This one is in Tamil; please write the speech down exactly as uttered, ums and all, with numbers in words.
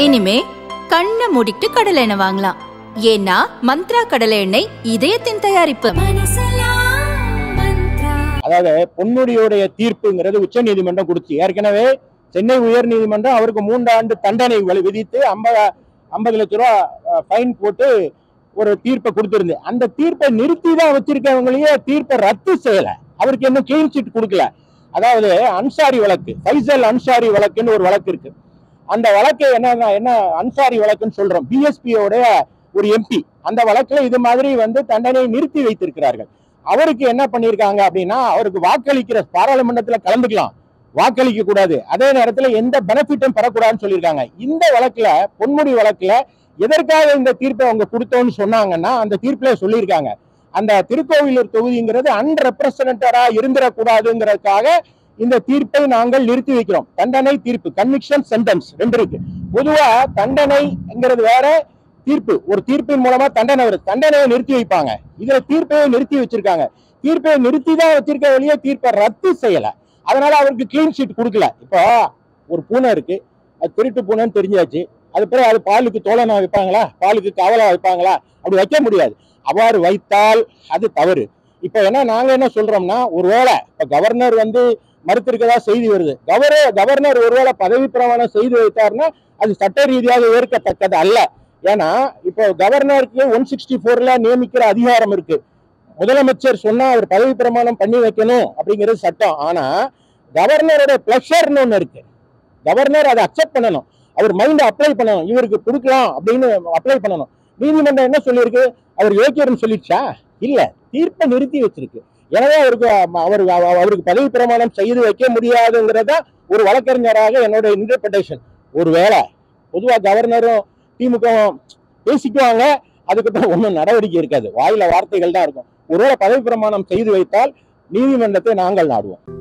இனிமே கண்ணை மூடிட்டு கடலை எண்ணெய் வாங்கலாம். ஏன்னா மந்த்ரா கடலை எண்ணெய் இதயத்தின் தயாரிப்பு. அதாவது பொன்முடியோடைய தீர்ப்புங்கிறது உச்ச நீதிமன்றம் கொடுத்து ஏற்கனவே சென்னை உயர் நீதிமன்றம் அவருக்கு மூன்று ஆண்டு தண்டனை விதித்து ஐம்பது ஐம்பது லட்ச ரூபா ஃபைன் போட்டு ஒரு தீர்ப்பை கொடுத்திருந்து அந்த தீர்ப்பை நிறுத்தி தான் வச்சிருக்கவங்களையே தீர்ப்பை ரத்து செய்யல. அவருக்கு இன்னும் கிளீன் சீட் கொடுக்கல. அதாவது அன்சாரி வழக்கு, ஃபைசல் அன்சாரி வழக்குன்னு ஒரு வழக்கு இருக்கு. அந்த வழக்கு என்ன என்ன அன்சாரி வழக்குன்னு சொல்றோம். பிஎஸ்பியோடைய ஒரு எம்பி அந்த வழக்குல இது மாதிரி வந்து தண்டனை நிறுத்தி வைத்திருக்கிறார்கள். அவருக்கு என்ன பண்ணியிருக்காங்க அப்படின்னா, அவருக்கு வாக்களிக்கிற பாராளுமன்றத்துல கலந்துக்கலாம், வாக்களிக்க கூடாது, அதே நேரத்துல எந்த பெனிஃபிட்டும் பெறக்கூடாதுன்னு சொல்லியிருக்காங்க. இந்த வழக்குல பொன்முடி வழக்குல எதற்காக இந்த தீர்ப்பை அவங்க கொடுத்தோம்னு சொன்னாங்கன்னா, அந்த தீர்ப்புல சொல்லியிருக்காங்க அந்த திருக்கோவிலூர் தொகுதிங்கிறது அன்ரெப்ரசன்டடா இருந்துடக்கூடாதுங்கிறதுக்காக இந்த தீர்ப்பை நாங்கள் நிறுத்தி வைக்கிறோம். தண்டனை தீர்ப்பு, கன்விக்ஷன் சென்டென்ஸ் ரெண்டு இருக்கு. பொதுவா தண்டனைங்கிறது வேற, தீர்ப்பு ஒரு தீர்ப்பின் மூலமா தண்டனை வருது, தண்டனையை நிறுத்தி வைப்பாங்க. இதுல தீர்ப்பையை நிறுத்தி வச்சிருக்காங்க. தீர்ப்பை நிறுத்தி தான் வச்சிருக்க வழியே தீர்ப்பை ரத்து செய்யல. அதனால அவருக்கு கிளீன் ஷீட் கொடுக்கல. இப்போ ஒரு பூனை இருக்கு, அது திருட்டு பூனைன்னு தெரிஞ்சாச்சு, அது பிறகு அது பாலுக்கு தோழனா வைப்பாங்களா, பாலுக்கு காவலா வைப்பாங்களா? அப்படி வைக்க முடியாது. அவ்வாறு வைத்தால் அது தவறு. இப்ப என்ன நாங்க என்ன சொல்றோம்னா, ஒருவேளை இப்ப கவர்னர் வந்து மறுத்திருக்கதா செய்தி வருது. கவர்னர் கவர்னர் ஒருவேளை பதவி பிரமாணம் செய்து வைத்தார்னா அது சட்ட ரீதியாக ஏற்கத்தக்கது அல்ல. ஏன்னா இப்போ கவர்னருக்கு ஒன் சிக்ஸ்டி போர்ல நியமிக்கிற அதிகாரம் இருக்கு. முதலமைச்சர் சொன்னா அவர் பதவி பிரமாணம் பண்ணி வைக்கணும் அப்படிங்கிறது சட்டம். ஆனா கவர்னரோட பிளஷர்னு ஒண்ணு இருக்கு. கவர்னர் அதை அக்செப்ட் பண்ணணும், அவர் மைண்ட் அப்ளை பண்ணணும், இவருக்கு கொடுக்கலாம் அப்படின்னு அப்ளை பண்ணணும். நீதிமன்றம் என்ன சொல்லியிருக்கு, அவர் யோக்கியர்னு சொல்லிடுச்சா? இல்ல, தீர்ப்பை நிறுத்தி வச்சிருக்கு. எனவே அவருக்கு அவர் அவருக்கு பதவி பிரமாணம் செய்து வைக்க முடியாதுங்கிறத ஒரு வழக்கறிஞராக என்னோட இன்டர்பிரேஷன். ஒருவேளை பொதுவா கவர்னரும் திமுக பேசிக்குவாங்க, அதுக்கப்புறம் ஒன்றும் நடவடிக்கை இருக்காது, வாயில வார்த்தைகள் தான் இருக்கும். ஒருவேளை பதவி பிரமாணம் செய்து வைத்தால் நீதிமன்றத்தை நாங்கள் நாடுவோம்.